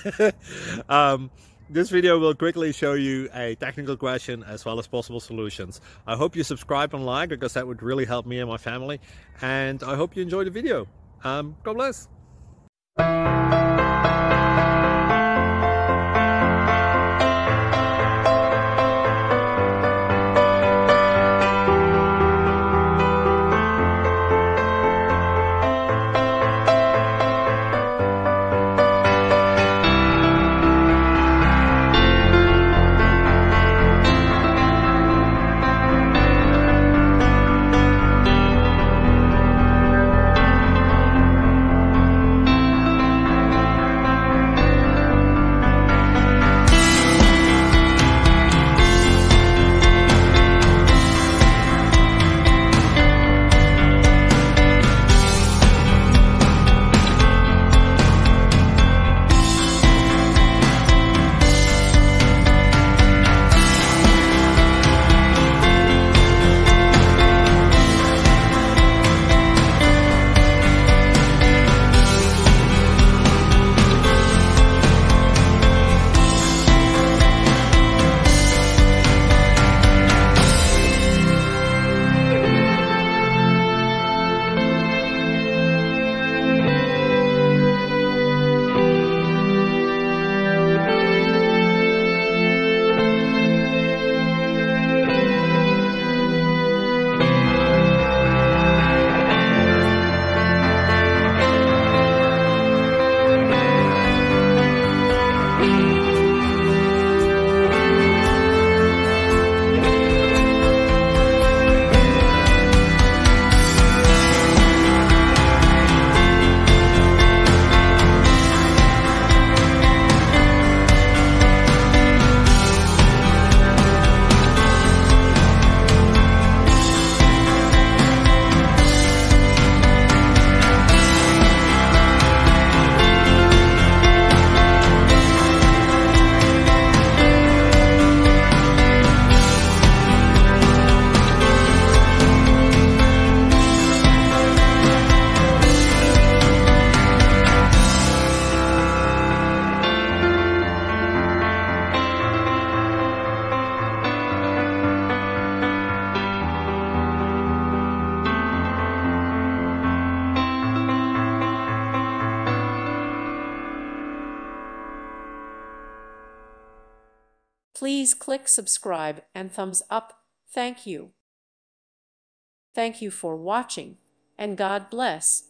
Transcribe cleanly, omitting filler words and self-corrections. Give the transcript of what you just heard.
um, this video will quickly show you a technical question as well as possible solutions. I hope you subscribe and like, because that would really help me and my family. And I hope you enjoy the video. God bless. Please click subscribe and thumbs up. Thank you. Thank you for watching, and God bless.